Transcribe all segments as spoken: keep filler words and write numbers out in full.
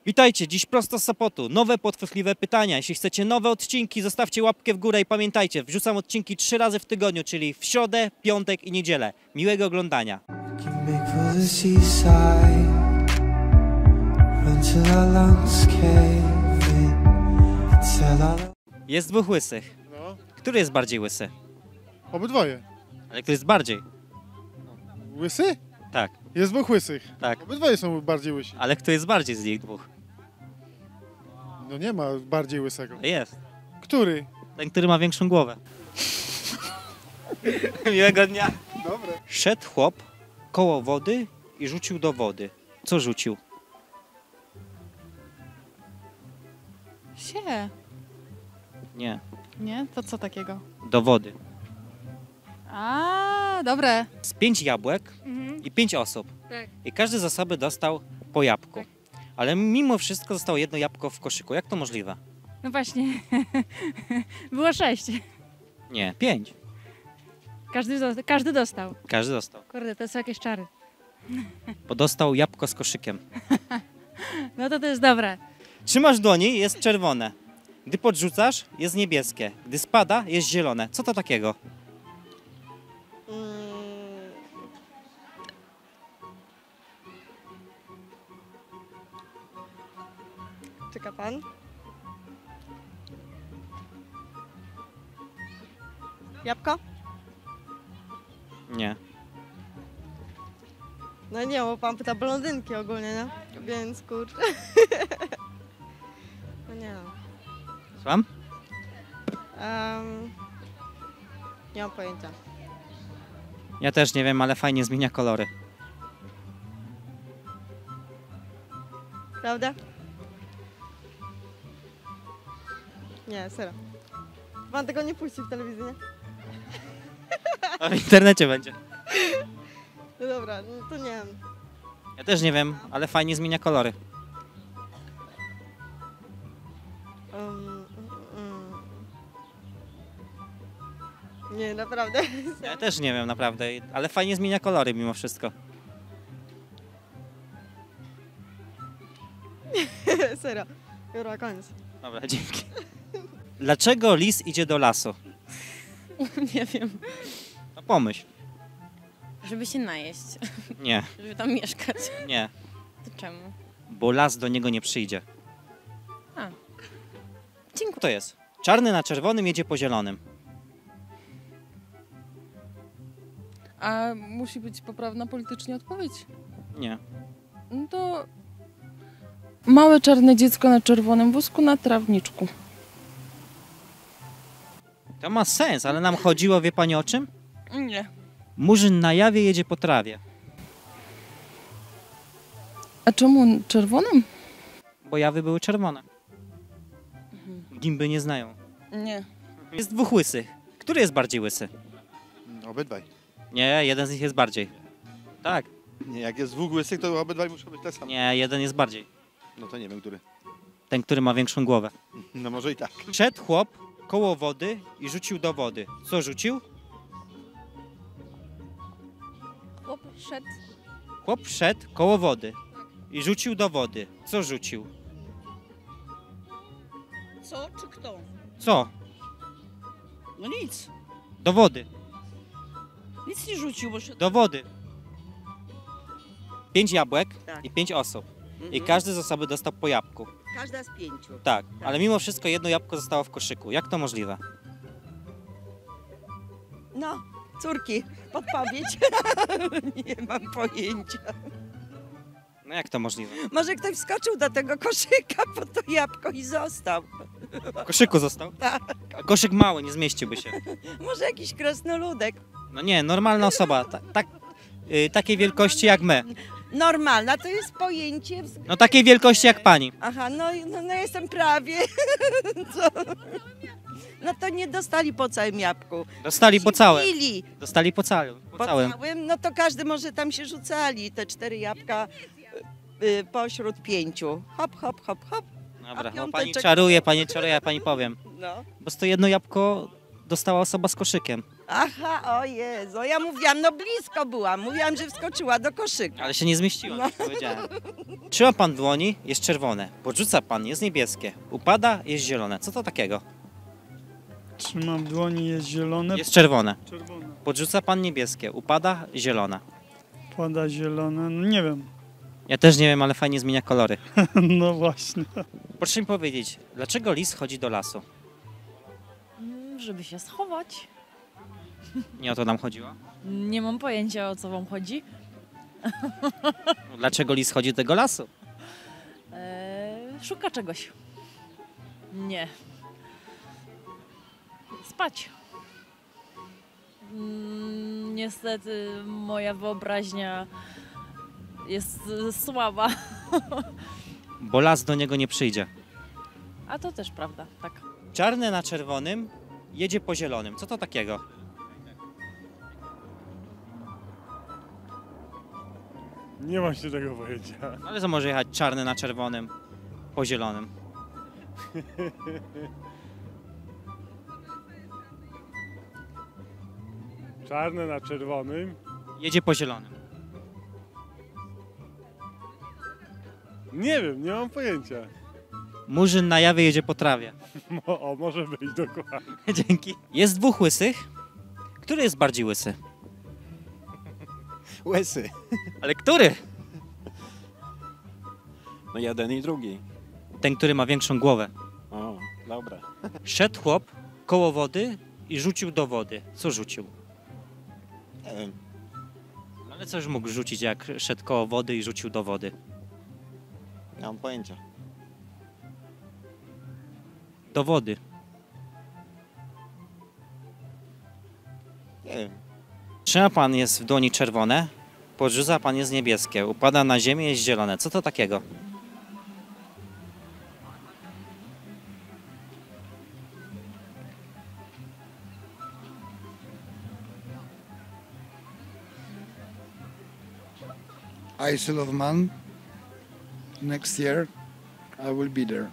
Witajcie, dziś prosto z Sopotu. Nowe, podchwytliwe pytania. Jeśli chcecie nowe odcinki, zostawcie łapkę w górę i pamiętajcie, wrzucam odcinki trzy razy w tygodniu, czyli w środę, piątek i niedzielę. Miłego oglądania. Jest dwóch łysych. No, Który jest bardziej łysy? obydwoje. Ale który jest bardziej? Łysy? Tak, Jest dwóch łysych. tak. Obydwoje są bardziej łysi. Ale kto jest bardziej z nich dwóch? No nie ma bardziej łysego. Jest. Który? Ten, który ma większą głowę. Miłego dnia. Dobre. Szedł chłop koło wody i rzucił do wody. Co rzucił? Sie. Nie, Nie? To co takiego? do wody. A, dobre. Z pięć jabłek Mhm. i pięć osób. Tak. I każdy z osoby dostał po jabłku. Ale mimo wszystko zostało jedno jabłko w koszyku. Jak to możliwe? No właśnie. Było sześć. Nie, pięć. Każdy, zo- każdy dostał. Każdy dostał. Kurde, to są jakieś czary. Bo dostał jabłko z koszykiem. No to to jest dobre. Trzymasz w dłoni, jest czerwone. Gdy podrzucasz, jest niebieskie. Gdy spada, jest zielone. Co to takiego? Czeka pan? Jabłko? Nie. No nie, bo pan pyta blondynki ogólnie, nie? Więc kurczę. No nie wiem. Słucham? Um, nie mam pojęcia. Ja też nie wiem, ale fajnie zmienia kolory. Prawda? Nie, serio. Pan tego nie puści w telewizji, nie? A w internecie będzie. No dobra, no to nie wiem. Ja też nie wiem, ale fajnie zmienia kolory. Um, mm. Nie, naprawdę. Ja też nie wiem, naprawdę. Ale fajnie zmienia kolory mimo wszystko. Serio. Dobra, koniec. Dobra, dzięki. Dlaczego lis idzie do lasu? Nie wiem. No pomyśl. Żeby się najeść, Nie, żeby tam mieszkać. nie. To czemu? Bo las do niego nie przyjdzie. A. Co to jest? Czarny na czerwonym jedzie po zielonym. A musi być poprawna politycznie odpowiedź? Nie. No to małe czarne dziecko na czerwonym wózku na trawniczku. To ma sens, ale nam chodziło, wie pani o czym? Nie. Murzyn na jawie jedzie po trawie. A czemu czerwonym? Bo jawy były czerwone. Gimby nie znają. Nie. Jest dwóch łysych. Który jest bardziej łysy? Obydwaj. Nie, jeden z nich jest bardziej. Tak. Nie, jak jest dwóch łysych, to obydwaj muszą być te same. Nie, jeden jest bardziej. No to nie wiem, który. Ten, który ma większą głowę. No może i tak. Szedł chłop koło wody i rzucił do wody. Co rzucił? Chłop szedł. Chłop szedł koło wody i rzucił do wody. Co rzucił? Co czy kto? Co? No nic. Do wody. Nic nie rzucił, bo się... Do wody. Pięć jabłek Tak. i pięć osób. I Mhm. każdy z osoby dostał po jabłku. Każda z pięciu. Tak, ale mimo wszystko jedno jabłko zostało w koszyku. Jak to możliwe? No, córki, podpowiedź. Nie mam pojęcia. No jak to możliwe? Może ktoś wskoczył do tego koszyka po to jabłko i został. W koszyku został? Tak. A koszyk mały, nie zmieściłby się. Może jakiś krasnoludek. No nie, normalna osoba. Ta, tak, y, takiej wielkości jak my. Normalna to jest pojęcie... wz- No takiej wielkości jak pani. Aha, no, no, no jestem prawie. Co? No to nie dostali po całym jabłku. Dostali po całym. Pili. Dostali po całym. Po Po całym. całym, no to każdy może tam się rzucali, te cztery jabłka y, y, pośród pięciu. Hop, hop, hop, hop. Dobra, A no pani piąteczek- czaruje, pani czaruje, ja pani powiem. No. Po prostu jedno jabłko dostała osoba z koszykiem. Aha, o Jezu, ja mówiłam, no blisko byłam. Mówiłam, że wskoczyła do koszyka. Ale się nie zmieściła, No. jak powiedziałem. Trzyma pan w dłoni, jest czerwone. Podrzuca pan, jest niebieskie. Upada, jest zielone. Co to takiego? Trzymam w dłoni, jest zielone, Jest czerwone. czerwone. Podrzuca pan niebieskie. Upada, zielone. Pada zielone, no nie wiem. Ja też nie wiem, ale fajnie zmienia kolory. No właśnie. Proszę mi powiedzieć, dlaczego lis chodzi do lasu? Mm, Żeby się schować. Nie o to nam chodziło. Nie mam pojęcia, o co wam chodzi. No, dlaczego lis chodzi do tego lasu? Eee, szuka czegoś. Nie. Spać. Mm, niestety moja wyobraźnia jest e, słaba. Bo las do niego nie przyjdzie. A to też prawda, tak. Czarny na czerwonym jedzie po zielonym. Co to takiego? Nie mam się tego pojęcia. Ale to może jechać czarny na czerwonym po zielonym. Czarne na czerwonym. Jedzie po zielonym. Nie wiem, nie mam pojęcia. Murzyn na jawie jedzie po trawie. Mo, o, może być dokładnie. Dzięki. Jest dwóch łysych. Który jest bardziej łysy? Łysy. Ale który? No jeden i drugi. Ten, który ma większą głowę. O, dobra. Szedł chłop koło wody i rzucił do wody. Co rzucił? Nie wiem. Ale coś mógł rzucić, jak szedł koło wody i rzucił do wody? Nie mam pojęcia. Do wody. Nie wiem. Trzyma pan jest w dłoni czerwone, podrzuca pan jest niebieskie, upada na ziemię jest zielone. Co to takiego? Isle of Man. Next year I will be there.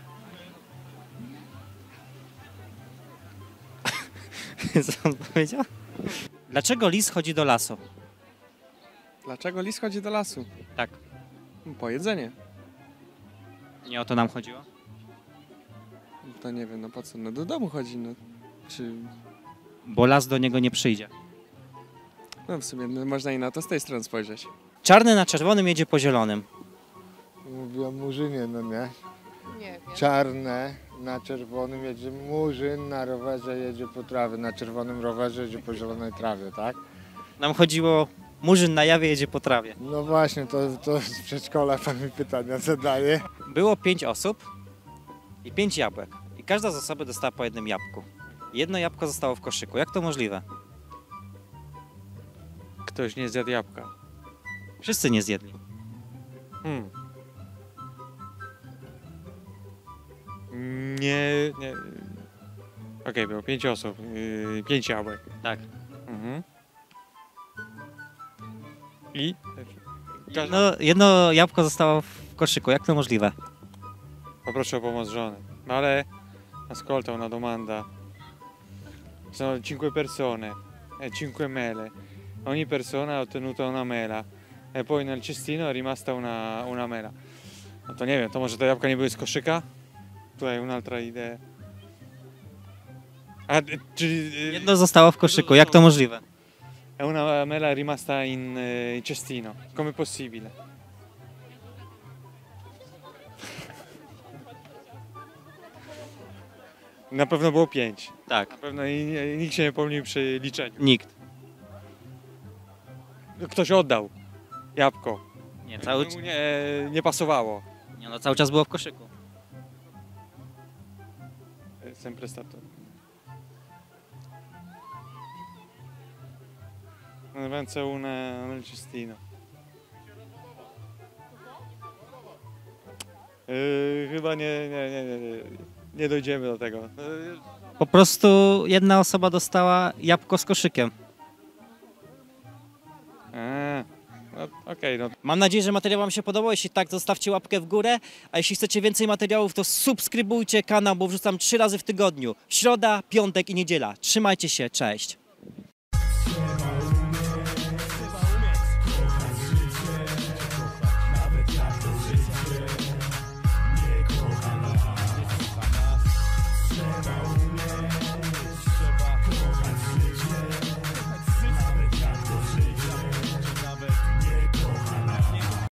Co on powiedział? Dlaczego lis chodzi do lasu? Dlaczego lis chodzi do lasu? Tak. Po jedzenie. Nie o to nam chodziło? To nie wiem, no po co? No do domu chodzi, no. Czy... Bo las do niego nie przyjdzie. No w sumie no, można i na to z tej strony spojrzeć. Czarny na czerwonym jedzie po zielonym. Mówi o murzynie, no nie? Nie wiem. Czarne na czerwonym jedzie murzyn, na rowerze jedzie po trawie, na czerwonym rowerze jedzie po zielonej trawie, tak? Nam chodziło, murzyn na jawie jedzie po trawie. No właśnie, to, to z przedszkola pan mi pytania zadaje. Było pięć osób i pięć jabłek. I każda z osoby dostała po jednym jabłku. Jedno jabłko zostało w koszyku. Jak to możliwe? Ktoś nie zjadł jabłka. Wszyscy nie zjedli. Hmm. Nie, nie. Okej, było pięć osób, yy, pięć jabłek. Tak. Mhm. I? Jedno, jedno jabłko zostało w koszyku. Jak to możliwe? Poproszę o pomoc żony. Ma ale ascolta una domanda. Sono cinque persone e cinque mele. Ogni persona ha ottenuto una mela e poi nel cestino è rimasta una, una mela. No to nie wiem, to może te jabłka nie były z koszyka? Tutaj un'altra idea. A, czyli... Jedno zostało w koszyku. Jak to możliwe? E una mela è rimasta in, eh, in cestino. Come possibile? Na pewno było pięć. Tak. Na pewno i, i nikt się nie pomylił przy liczeniu. Nikt. Ktoś oddał jabłko. Nie, cały, Mu nie, nie pasowało. nie, no, cały czas było w koszyku. Sempre stato. Non penso una nel cestino. Yy, chyba nie, nie, nie, nie, nie, nie dojdziemy do tego. Yy, Po prostu jedna osoba dostała jabłko z koszykiem. a, no, okej, no. Mam nadzieję, że materiał wam się podobał. Jeśli tak, zostawcie łapkę w górę. A jeśli chcecie więcej materiałów, to subskrybujcie kanał, bo wrzucam trzy razy w tygodniu. Środa, piątek i niedziela. Trzymajcie się, cześć. Sierra